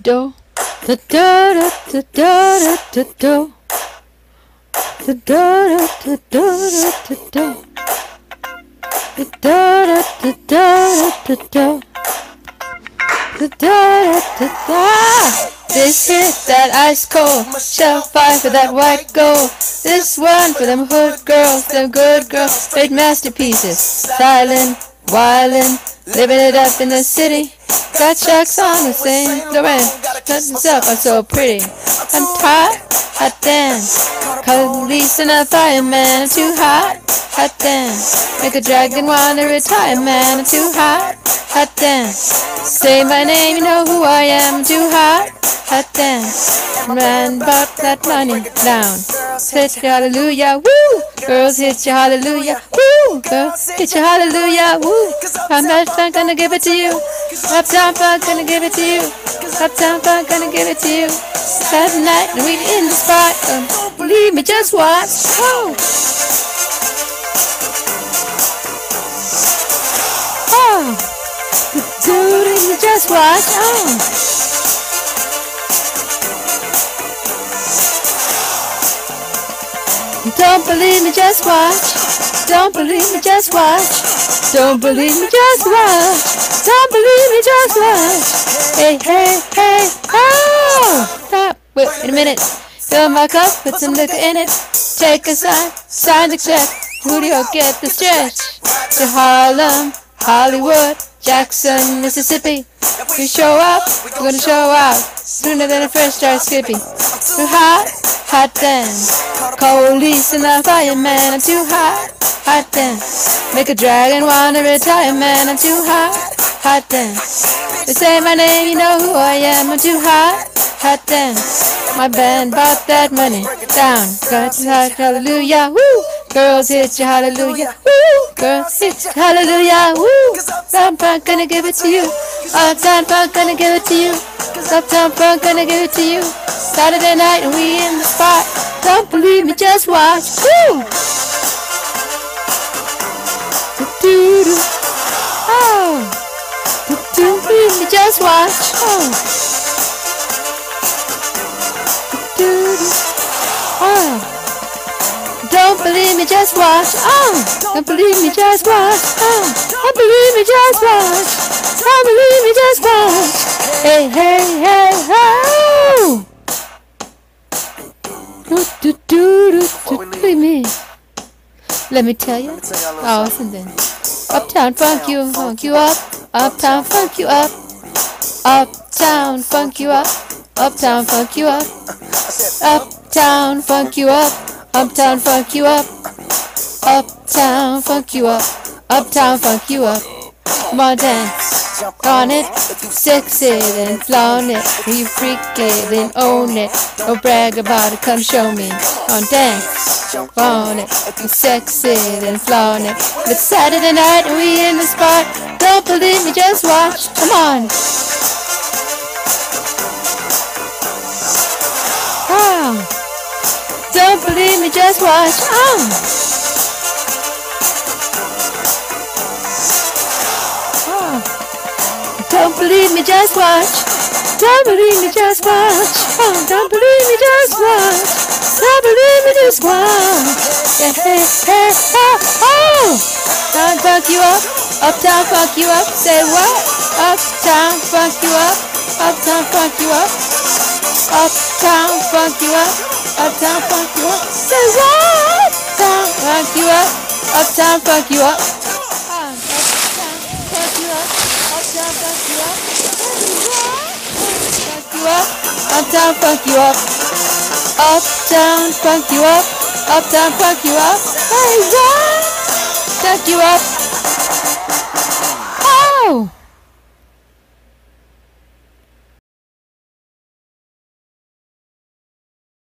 do, da da da da da da do, da da da da da da do, da da da da da da. Da-da-da-da. This hit that ice cold, shell fire for that white gold. This one for them hood girls, them good girls, made masterpieces. Silent, wildin', living it up in the city. Got shacks on the same domain, nothing's up, I'm so pretty. I'm tired, hot damn. Police and a fireman, I'm too hot, hot damn. Make a dragon wanna retire, man, I'm too hot, hot damn. Say my name, you know who I am, I'm too hot, hot damn. Man, bought that money down. Hit your hallelujah, woo! Girls hit your hallelujah, woo! Girls hit your hallelujah, woo! Uptown Funk gonna give it to you. Uptown Funk gonna give it to you. Uptown Funk gonna give it to you. Saturday night and we in the spot. Don't believe me, just watch. Oh, oh, dude, just watch. Oh. Don't believe me, just watch. Don't believe me, just watch. Don't believe me, just watch. Don't believe me, just watch. Hey, hey, hey, oh! Stop. Wait a minute. Fill my cup, put some liquor in it. Take a sign to check. Who do you get the stretch? To Harlem, Hollywood, Jackson, Mississippi. We show up, we're gonna show out. Sooner than a fresh start skippy. Too hot, hot damn. Police and the fireman, I'm too hot, hot damn. Make a dragon wanna retire, man, I'm too hot, hot damn. They say my name, you know who I am, I'm too hot, hot damn. My band bought that money down. Got your hot hallelujah, woo! Girls hit your hallelujah, woo! Girls hit your hallelujah, woo! Uptown Funk gonna give it to you. Uptown Funk gonna give it to you. Uptown Funk gonna give it to you. Saturday night and we in the spot. Don't believe me, just watch. Woo! Do-do-do. Oh! Don't believe me, just watch. Oh! Do-do-do. Oh! Don't believe me, just watch. Oh! Don't believe me, just watch. Oh! Don't believe me, just watch. Don't believe me, just watch. Hey, hey, hey, oh! Believe me. Let me tell you. Oh, listen then. Uptown Funk you up. Uptown Funk you up. Uptown Funk you up. Uptown Funk you up. Uptown Funk you up. Uptown Funk you up. Uptown Funk you up. Uptown Funk you up. Come on, dance on it. Sexy then flaunt it. You freak it and own it. Don't brag about it, come show me. On dance on it. You sexy then flaunt it. It's Saturday night and we in the spot. Don't believe me, just watch. Come on. Oh. Don't believe me, just watch. Oh. Don't believe me, just watch. Don't believe me, just watch. Oh, don't believe me, just watch. Don't believe me, just watch. Yeah, hey, hey, oh, oh. Uptown Funk you up. Uptown Funk you up. Say what? Uptown Funk you up. Uptown Funk you up. Uptown Funk you up. Uptown Funk you up. Say what? Uptown Funk you up. Uptown Funk you up. Uptown Funk you up. Uptown Funk you up. Uptown Funk you up. Hey, what? Funk you up. Oh!